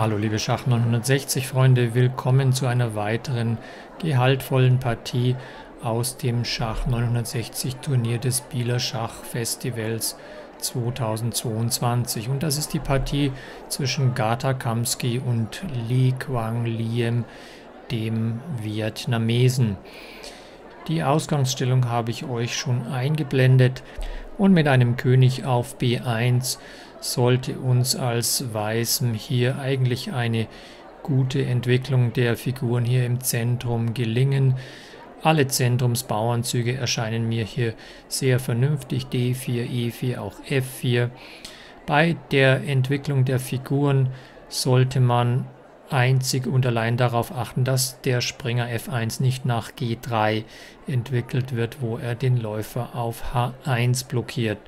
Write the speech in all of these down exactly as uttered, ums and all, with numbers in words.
Hallo liebe Schach neunhundertsechzig Freunde, willkommen zu einer weiteren gehaltvollen Partie aus dem Schach neunhundertsechzig Turnier des Bieler Schachfestivals zweitausendzweiundzwanzig. Und das ist die Partie zwischen Gata Kamsky und Lee Quang Liem, dem Vietnamesen. Die Ausgangsstellung habe ich euch schon eingeblendet und mit einem König auf B eins sollte uns als Weißem hier eigentlich eine gute Entwicklung der Figuren hier im Zentrum gelingen. Alle Zentrumsbauernzüge erscheinen mir hier sehr vernünftig, D vier, E vier, auch F vier. Bei der Entwicklung der Figuren sollte man einzig und allein darauf achten, dass der Springer F eins nicht nach G drei entwickelt wird, wo er den Läufer auf H eins blockiert.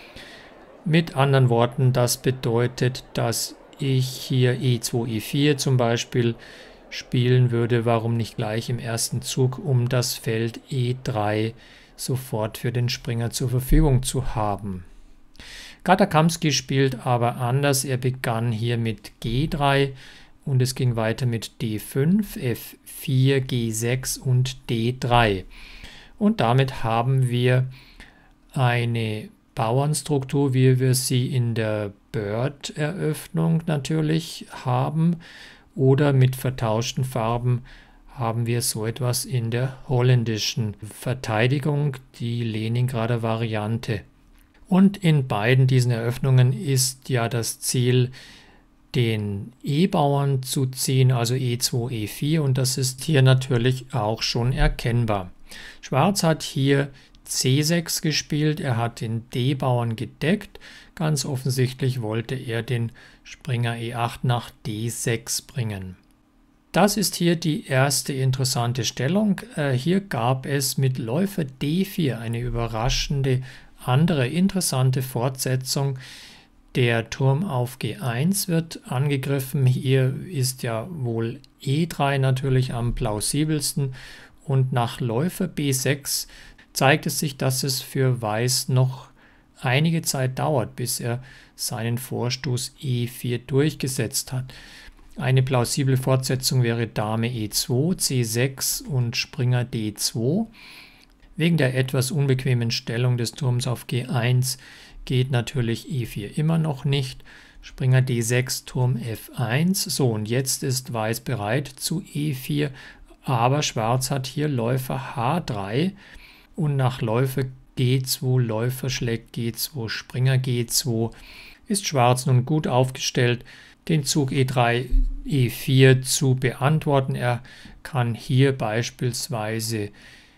Mit anderen Worten, das bedeutet, dass ich hier E zwei, E vier zum Beispiel spielen würde. Warum nicht gleich im ersten Zug, um das Feld E drei sofort für den Springer zur Verfügung zu haben. Gata Kamsky spielt aber anders. Er begann hier mit G drei und es ging weiter mit D fünf, F vier, G sechs und D drei. Und damit haben wir eine Bauernstruktur, wie wir sie in der Bird-Eröffnung natürlich haben, oder mit vertauschten Farben haben wir so etwas in der holländischen Verteidigung, die Leningrader Variante. Und in beiden diesen Eröffnungen ist ja das Ziel, den E-Bauern zu ziehen, also E zwei, E vier, und das ist hier natürlich auch schon erkennbar. Schwarz hat hier C sechs gespielt, er hat den D-Bauern gedeckt. Ganz offensichtlich wollte er den Springer E acht nach D sechs bringen. Das ist hier die erste interessante Stellung. Äh, hier gab es mit Läufer D vier eine überraschende andere interessante Fortsetzung. Der Turm auf G eins wird angegriffen. Hier ist ja wohl E drei natürlich am plausibelsten. Und nach Läufer B sechs zeigt es sich, dass es für Weiß noch einige Zeit dauert, bis er seinen Vorstoß E vier durchgesetzt hat. Eine plausible Fortsetzung wäre Dame E zwei, C sechs und Springer D zwei. Wegen der etwas unbequemen Stellung des Turms auf G eins geht natürlich E vier immer noch nicht. Springer D sechs, Turm F eins. So, und jetzt ist Weiß bereit zu E vier, aber Schwarz hat hier Läufer H drei. Und nach Läufer G zwei, Läufer schlägt G zwei, Springer G zwei, ist Schwarz nun gut aufgestellt, den Zug E drei, E vier zu beantworten. Er kann hier beispielsweise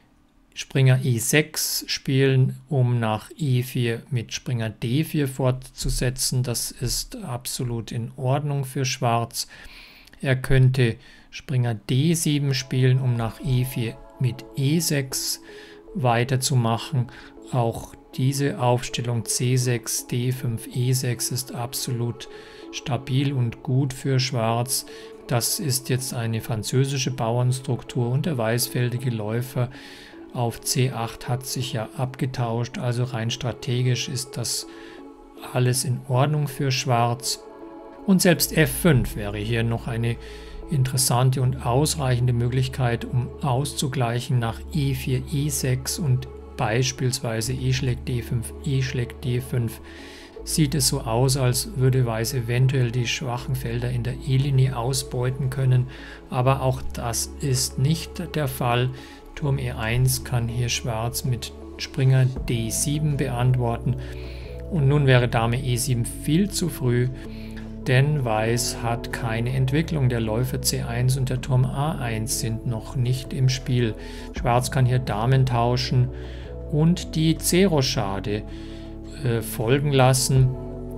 Springer E sechs spielen, um nach E vier mit Springer D vier fortzusetzen. Das ist absolut in Ordnung für Schwarz. Er könnte Springer D sieben spielen, um nach E vier mit E sechs weiterzumachen. Auch diese Aufstellung C sechs, D fünf, E sechs ist absolut stabil und gut für Schwarz. Das ist jetzt eine französische Bauernstruktur und der weißfeldige Läufer auf C acht hat sich ja abgetauscht, also rein strategisch ist das alles in Ordnung für Schwarz. Und selbst F fünf wäre hier noch eine interessante und ausreichende Möglichkeit, um auszugleichen nach E vier, E sechs und beispielsweise E schlägt D fünf, E schlägt D fünf. Sieht es so aus, als würde Weiß eventuell die schwachen Felder in der E-Linie ausbeuten können, aber auch das ist nicht der Fall. Turm E eins kann hier Schwarz mit Springer D sieben beantworten und nun wäre Dame E sieben viel zu früh, denn Weiß hat keine Entwicklung. Der Läufer C eins und der Turm A eins sind noch nicht im Spiel. Schwarz kann hier Damen tauschen und die C-Rochade äh, folgen lassen.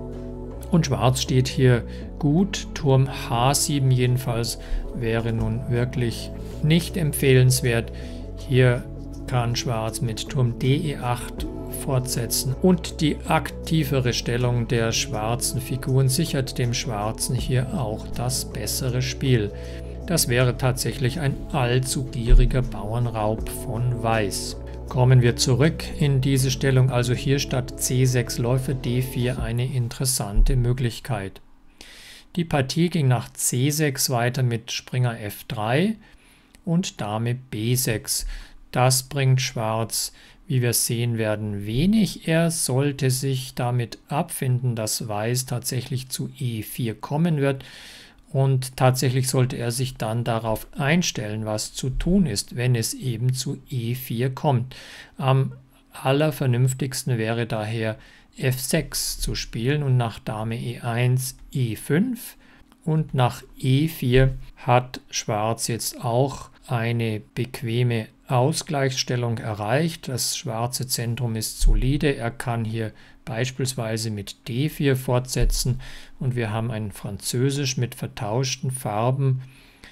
Und Schwarz steht hier gut. Turm H sieben jedenfalls wäre nun wirklich nicht empfehlenswert. Hier kann Schwarz mit Turm D E acht fortsetzen und die aktivere Stellung der schwarzen Figuren sichert dem Schwarzen hier auch das bessere Spiel. Das wäre tatsächlich ein allzu gieriger Bauernraub von Weiß. Kommen wir zurück in diese Stellung, also hier statt C sechs Läufer D vier eine interessante Möglichkeit. Die Partie ging nach C sechs weiter mit Springer F drei und Dame B sechs. Das bringt Schwarz, wie wir sehen werden, wenig. Er sollte sich damit abfinden, dass Weiß tatsächlich zu E vier kommen wird. Und tatsächlich sollte er sich dann darauf einstellen, was zu tun ist, wenn es eben zu E vier kommt. Am allervernünftigsten wäre daher F sechs zu spielen und nach Dame E eins E fünf. Und nach E vier hat Schwarz jetzt auch eine bequeme Ausgleichsstellung erreicht. Das schwarze Zentrum ist solide. Er kann hier beispielsweise mit D vier fortsetzen und wir haben ein Französisch mit vertauschten Farben,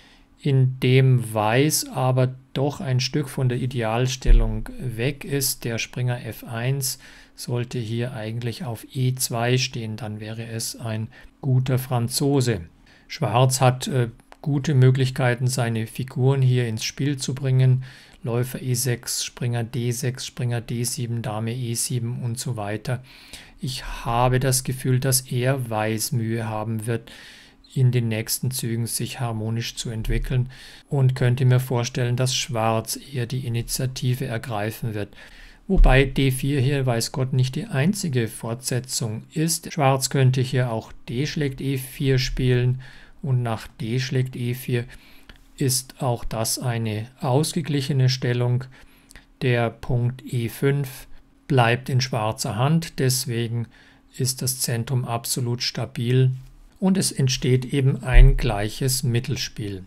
in dem Weiß aber doch ein Stück von der Idealstellung weg ist. Der Springer F eins sollte hier eigentlich auf E zwei stehen, dann wäre es ein guter Franzose. Schwarz hat äh, gute Möglichkeiten, seine Figuren hier ins Spiel zu bringen. Läufer E sechs, Springer D sechs, Springer D sieben, Dame E sieben und so weiter. Ich habe das Gefühl, dass er Weiß Mühe haben wird, in den nächsten Zügen sich harmonisch zu entwickeln und könnte mir vorstellen, dass Schwarz eher die Initiative ergreifen wird. Wobei D vier hier, weiß Gott, nicht die einzige Fortsetzung ist. Schwarz könnte hier auch D schlägt E vier spielen und nach D schlägt E vier ist auch das eine ausgeglichene Stellung. Der Punkt E fünf bleibt in schwarzer Hand, deswegen ist das Zentrum absolut stabil und es entsteht eben ein gleiches Mittelspiel.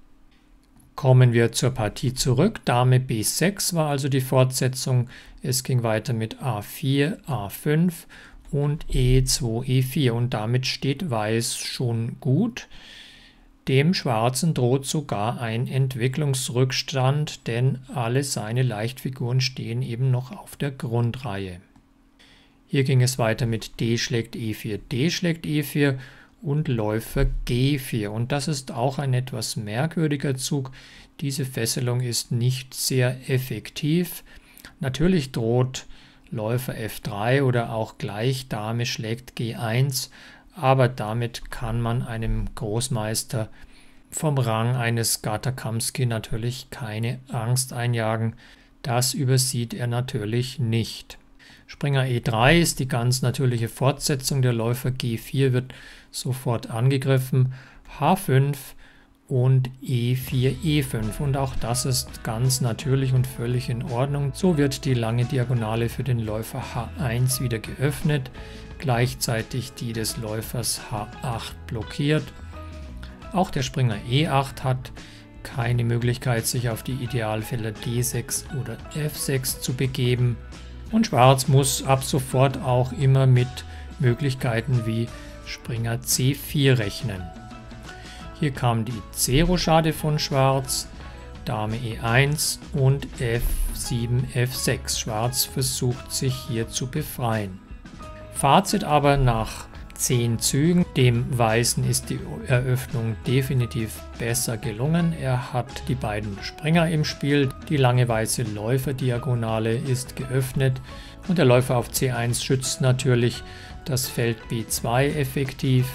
Kommen wir zur Partie zurück. Dame B sechs war also die Fortsetzung. Es ging weiter mit A vier, A fünf und E zwei, E vier und damit steht Weiß schon gut. Dem Schwarzen droht sogar ein Entwicklungsrückstand, denn alle seine Leichtfiguren stehen eben noch auf der Grundreihe. Hier ging es weiter mit D schlägt E vier, D schlägt E vier und Läufer G vier. Und das ist auch ein etwas merkwürdiger Zug. Diese Fesselung ist nicht sehr effektiv. Natürlich droht Läufer F drei oder auch gleich Dame schlägt G eins, aber damit kann man einem Großmeister vom Rang eines Gata Kamsky natürlich keine Angst einjagen. Das übersieht er natürlich nicht. Springer E drei ist die ganz natürliche Fortsetzung. Der Läufer G vier wird sofort angegriffen. H fünf und E vier, E fünf. Und auch das ist ganz natürlich und völlig in Ordnung. So wird die lange Diagonale für den Läufer H eins wieder geöffnet. Gleichzeitig die des Läufers H acht blockiert. Auch der Springer E acht hat keine Möglichkeit, sich auf die Idealfelder D sechs oder F sechs zu begeben. Und Schwarz muss ab sofort auch immer mit Möglichkeiten wie Springer C vier rechnen. Hier kam die C-Rochade von Schwarz, Dame E eins und F sieben, F sechs. Schwarz versucht sich hier zu befreien. Fazit aber nach zehn Zügen. Dem Weißen ist die Eröffnung definitiv besser gelungen. Er hat die beiden Springer im Spiel. Die lange weiße Läuferdiagonale ist geöffnet und der Läufer auf C eins schützt natürlich das Feld B zwei effektiv.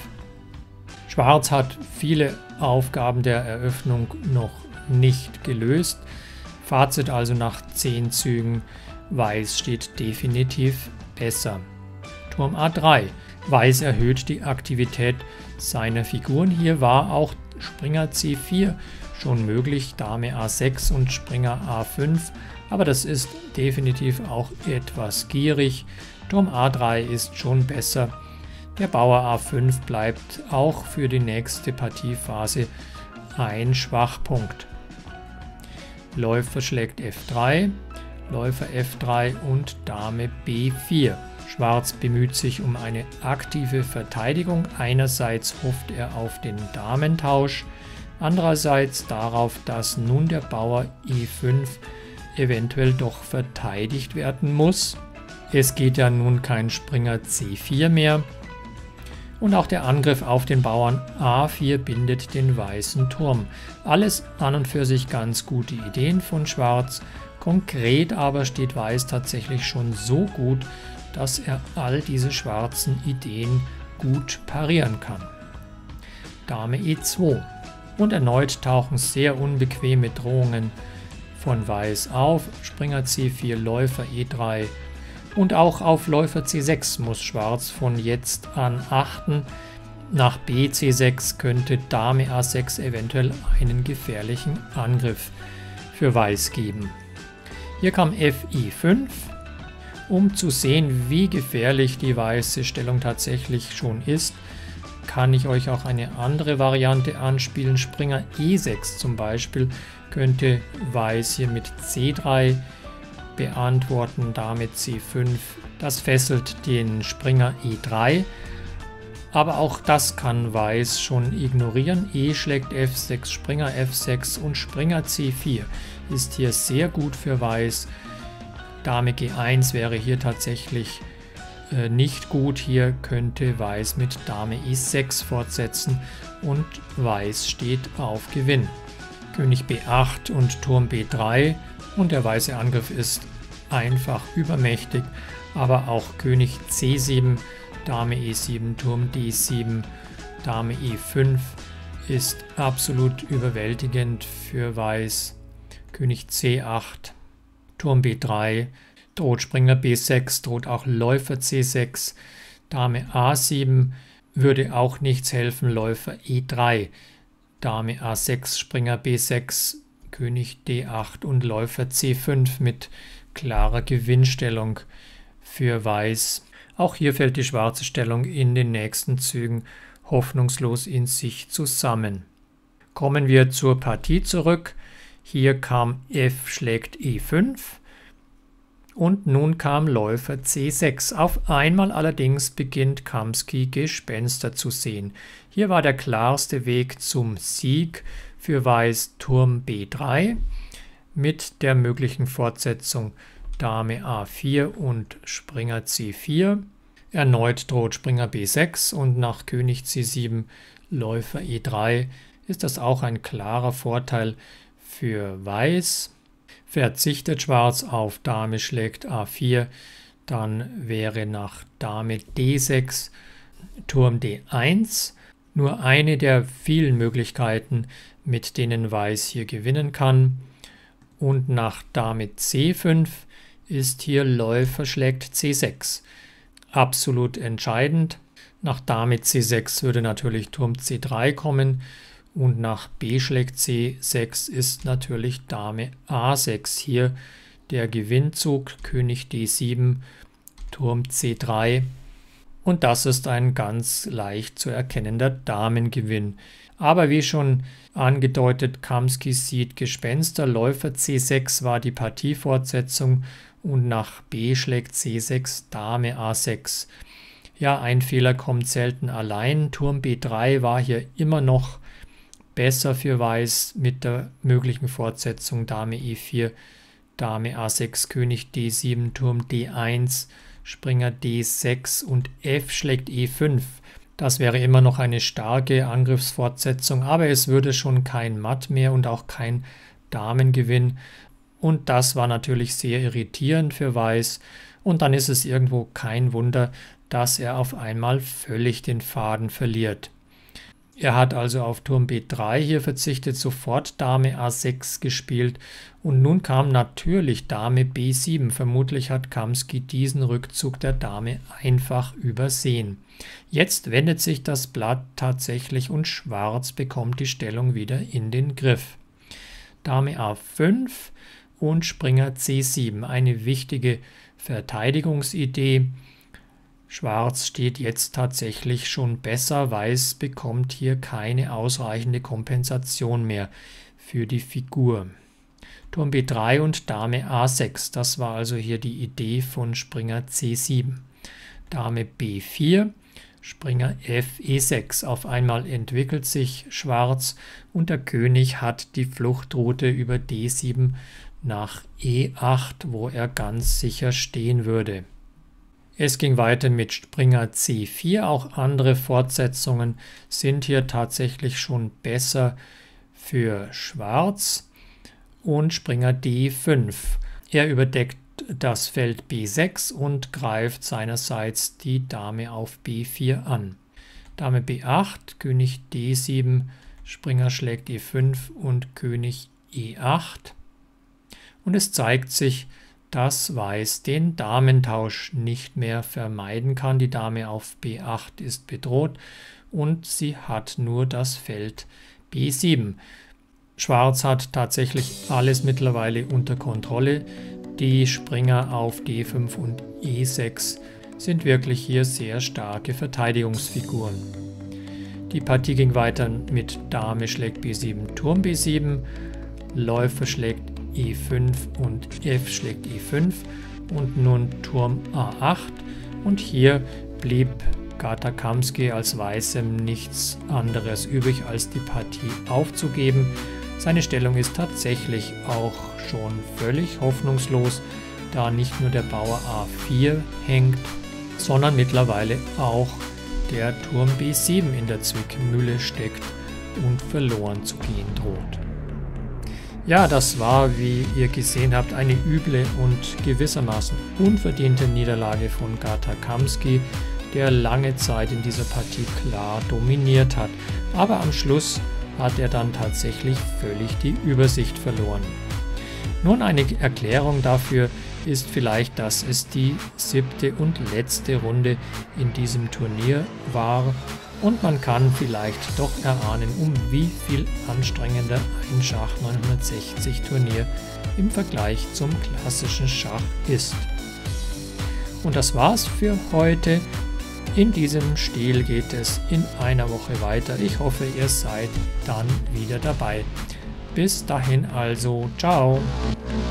Schwarz hat viele Aufgaben der Eröffnung noch nicht gelöst. Fazit also nach zehn Zügen, Weiß steht definitiv besser. Turm A drei. Weiß erhöht die Aktivität seiner Figuren. Hier war auch Springer C vier schon möglich, Dame A sechs und Springer A fünf, aber das ist definitiv auch etwas gierig. Turm A drei ist schon besser. Der Bauer A fünf bleibt auch für die nächste Partiephase ein Schwachpunkt. Läufer schlägt F drei, Läufer F drei und Dame B vier. Schwarz bemüht sich um eine aktive Verteidigung. Einerseits hofft er auf den Damentausch, andererseits darauf, dass nun der Bauer E fünf eventuell doch verteidigt werden muss. Es geht ja nun kein Springer C vier mehr. Und auch der Angriff auf den Bauern A vier bindet den weißen Turm. Alles an und für sich ganz gute Ideen von Schwarz. Konkret aber steht Weiß tatsächlich schon so gut, dass er all diese schwarzen Ideen gut parieren kann. Dame E zwei. Und erneut tauchen sehr unbequeme Drohungen von Weiß auf. Springer C vier, Läufer E drei. Und auch auf Läufer C sechs muss Schwarz von jetzt an achten. Nach B C sechs könnte Dame A sechs eventuell einen gefährlichen Angriff für Weiß geben. Hier kam F I fünf, um zu sehen, wie gefährlich die weiße Stellung tatsächlich schon ist. Kann ich euch auch eine andere Variante anspielen. Springer E sechs zum Beispiel könnte Weiß hier mit C drei beantworten, Dame C fünf. Das fesselt den Springer E drei, aber auch das kann Weiß schon ignorieren. E schlägt F sechs, Springer F sechs und Springer C vier ist hier sehr gut für Weiß. Dame G eins wäre hier tatsächlich äh, nicht gut. Hier könnte Weiß mit Dame E sechs fortsetzen und Weiß steht auf Gewinn. König B acht und Turm B drei und der weiße Angriff ist einfach übermächtig, aber auch König C sieben, Dame E sieben, Turm D sieben, Dame E fünf ist absolut überwältigend für Weiß. König C acht, Turm B drei, droht Springer B sechs, droht auch Läufer C sechs, Dame A sieben würde auch nichts helfen, Läufer E drei, Dame A sechs, Springer B sechs, König D acht und Läufer C fünf mit klarer Gewinnstellung für Weiß. Auch hier fällt die schwarze Stellung in den nächsten Zügen hoffnungslos in sich zusammen. Kommen wir zur Partie zurück. Hier kam F schlägt E fünf und nun kam Läufer C sechs. Auf einmal allerdings beginnt Kamsky Gespenster zu sehen. Hier war der klarste Weg zum Sieg für Weiß Turm B drei mit der möglichen Fortsetzung Dame A vier und Springer C vier. Erneut droht Springer B sechs und nach König C sieben, Läufer E drei ist das auch ein klarer Vorteil für Weiß. Verzichtet Schwarz auf Dame schlägt A vier, dann wäre nach Dame D sechs Turm D eins nur eine der vielen Möglichkeiten, mit denen Weiß hier gewinnen kann. Und nach Dame C fünf ist hier Läufer schlägt C sechs. Absolut entscheidend. Nach Dame C sechs würde natürlich Turm C drei kommen und nach B schlägt C sechs ist natürlich Dame A sechs hier der Gewinnzug, König D sieben, Turm C drei und das ist ein ganz leicht zu erkennender Damengewinn. Aber wie schon angedeutet, Kamsky sieht Gespenster, Läufer C sechs war die Partiefortsetzung und nach B schlägt C sechs, Dame A sechs. Ja, ein Fehler kommt selten allein. Turm B drei war hier immer noch besser für Weiß mit der möglichen Fortsetzung Dame E vier, Dame A sechs, König D sieben, Turm D eins, Springer D sechs und F schlägt E fünf. Das wäre immer noch eine starke Angriffsfortsetzung, aber es würde schon kein Matt mehr und auch kein Damengewinn. Und das war natürlich sehr irritierend für Weiß. Und dann ist es irgendwo kein Wunder, dass er auf einmal völlig den Faden verliert. Er hat also auf Turm B drei hier verzichtet, sofort Dame A sechs gespielt und nun kam natürlich Dame B sieben. Vermutlich hat Kamsky diesen Rückzug der Dame einfach übersehen. Jetzt wendet sich das Blatt tatsächlich und Schwarz bekommt die Stellung wieder in den Griff. Dame A fünf und Springer C sieben, eine wichtige Verteidigungsidee. Schwarz steht jetzt tatsächlich schon besser, Weiß bekommt hier keine ausreichende Kompensation mehr für die Figur. Turm B drei und Dame A sechs, das war also hier die Idee von Springer C sieben. Dame B vier, Springer F E sechs, auf einmal entwickelt sich Schwarz und der König hat die Fluchtroute über D sieben nach E acht, wo er ganz sicher stehen würde. Es ging weiter mit Springer C vier, auch andere Fortsetzungen sind hier tatsächlich schon besser für Schwarz und Springer D fünf. Er überdeckt das Feld B sechs und greift seinerseits die Dame auf B vier an. Dame B acht, König D sieben, Springer schlägt E fünf und König E acht. Und es zeigt sich, dass Weiß den Damentausch nicht mehr vermeiden kann. Die Dame auf B acht ist bedroht und sie hat nur das Feld B sieben. Schwarz hat tatsächlich alles mittlerweile unter Kontrolle. Die Springer auf D fünf und E sechs sind wirklich hier sehr starke Verteidigungsfiguren. Die Partie ging weiter mit Dame schlägt B sieben, Turm B sieben, Läufer schlägt E fünf und F schlägt E fünf und nun Turm A acht. Und hier blieb Gata Kamsky als Weißem nichts anderes übrig, als die Partie aufzugeben. Seine Stellung ist tatsächlich auch schon völlig hoffnungslos, da nicht nur der Bauer A vier hängt, sondern mittlerweile auch der Turm B sieben in der Zwickmühle steckt und verloren zu gehen droht. Ja, das war, wie ihr gesehen habt, eine üble und gewissermaßen unverdiente Niederlage von Gata Kamsky, der lange Zeit in dieser Partie klar dominiert hat. Aber am Schluss hat er dann tatsächlich völlig die Übersicht verloren. Nun, eine Erklärung dafür ist vielleicht, dass es die siebte und letzte Runde in diesem Turnier war und man kann vielleicht doch erahnen, um wie viel anstrengender ein Schach neunhundertsechzig Turnier im Vergleich zum klassischen Schach ist. Und das war's für heute. In diesem Stil geht es in einer Woche weiter. Ich hoffe, ihr seid dann wieder dabei. Bis dahin also, ciao!